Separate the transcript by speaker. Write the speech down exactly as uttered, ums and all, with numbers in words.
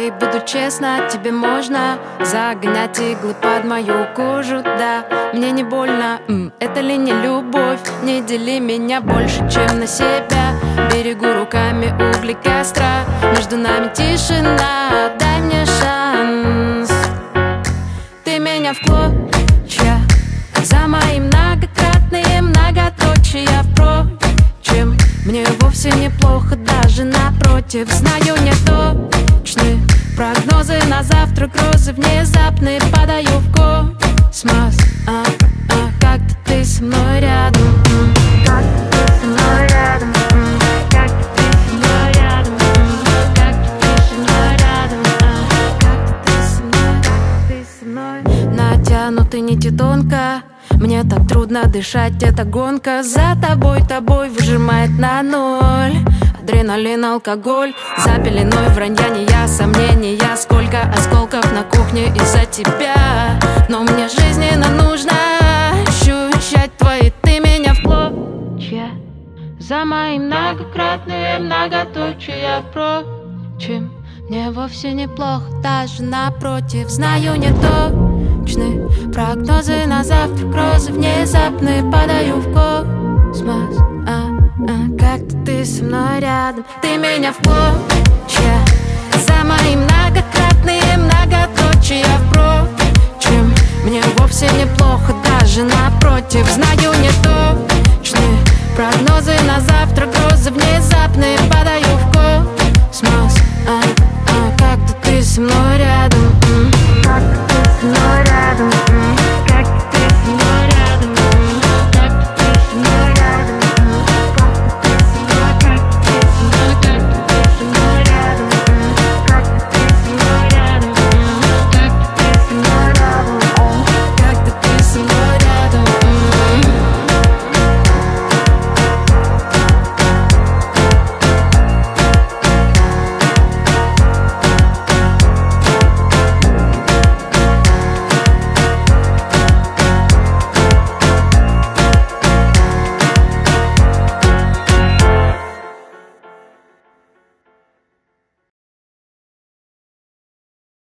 Speaker 1: Давай буду честна, тебе можно загонять иглы под мою кожу, да. Мне не больно, М, это ли не любовь? Не дели меня больше, чем на себя. Берегу руками угли костра, между нами тишина. Дай мне шанс. Ты меня в клочья за мои многократные многоточия. Впрочем, мне вовсе неплохо, даже напротив. Знаю, не точны прогнозы на завтра, грозы внезапные падаю в космос. а, а, Как-то ты со мной рядом, м, как-то ты со мной рядом, м, как-то ты со мной рядом, м, как-то ты со мной рядом, а, как-то ты со мной, как-то ты со мной. Натянуты нити тонко, мне так трудно дышать, эта гонка за тобой, тобой выжимает на ноль. Адреналин, алкоголь, за пеленой вранья не я, сомнения. Сколько осколков на кухне из-за тебя. Но мне жизненно нужно ощущать твои, ты меня в клочья за мои многократные многоточия. Впрочем, мне вовсе неплохо, даже напротив. Знаю, не точны прогнозы на завтра, грозы внезапные падаю в космос. а, а, Как-то ты со мной рядом, ты меня в клочья за мои многократные многоточия. Впрочем, мне вовсе неплохо, даже напротив. Знаю, не точны прогнозы на завтра, грозы внезапные падаю в космос. а, а, Как-то ты со мной рядом.